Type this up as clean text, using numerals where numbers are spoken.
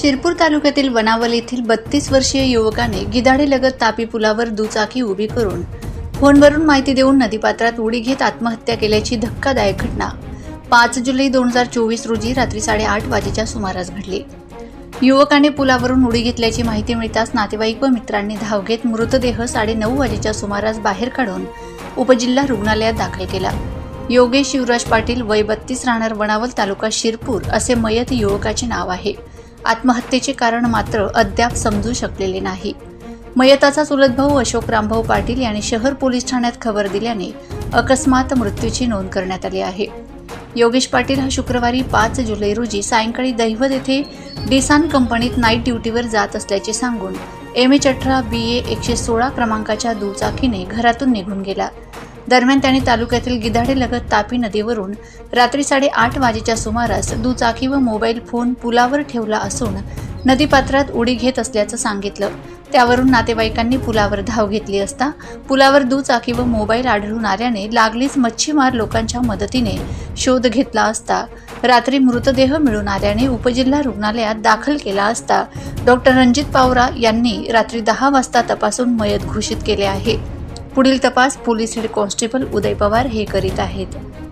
शिरपूर तालुक्यातील वनावल येथील 32 वर्षीय युवकाने गिधाडेलगत तापी पुलावर दुचाकी उभी करून फोनवरून माहिती देऊन नदीपात्रात उडी घेत आत्महत्या केल्याची धक्कादायक घटना 5 जुलै 2024 रोजी रात्री 8:30 वाजेच्या सुमारास घडली। युवकाने पुलावरून उडी घेतल्याची माहिती मिळताच नातेवाईक व मित्रांनी धाव घेत मृतदेह 9:30 वाजेच्या सुमारास बाहेर काढून उपजिल्हा रुग्णालयात दाखल केला। योगेश शिवराज पाटील वय 32 राहणार वनावल तालुका शिरपूर असे मयत युवकाचे नाव आहे। आत्महत्येचे कारण मात्र अद्याप समजू शकलेले नाही। मयताचा चुलत भाऊ अशोक रामभाऊ पाटील यांनी शहर पोलीस ठाण्यात खबर दिल्याने अकस्मात मृत्यूची नोंद करण्यात आली आहे। योगेश पाटील हा शुक्रवारी 5 जुलै रोजी सायंकाळी दैवत येथे डिसान कंपनीत नाईट ड्युटीवर जात असल्याचे सांगून MH18 BA 116 क्रमांकाच्या दुचाकीने घरातून निघून गेला। दरम्यान त्याने तालुक्यातील गिधाडेलगत तापी नदीवरून रात्री 8:30 वाजेच्या सुमारास दुचाकी व मोबाईल फोन पुलावर ठेवला असून नदीपात्रात उडी घेत असल्याचं सांगितलं। त्यावरून नातेवाईकांनी पुलावर धाव घेतली असता पुलावर दुचाकी व मोबाईल आढळून आल्याने लागलीच मच्छीमार लोकांच्या मदतीने शोध घेतला असता रात्री मृतदेह मिळून आल्याने उपजिल्हा रुग्णालयात दाखल केला असता डॉक्टर रणजित पावरा यांनी रात्री 10 वाजता तपासून मयत घोषित केले आहे। पुढील तपास police head constable Uday Pawar हे करीत आहेत।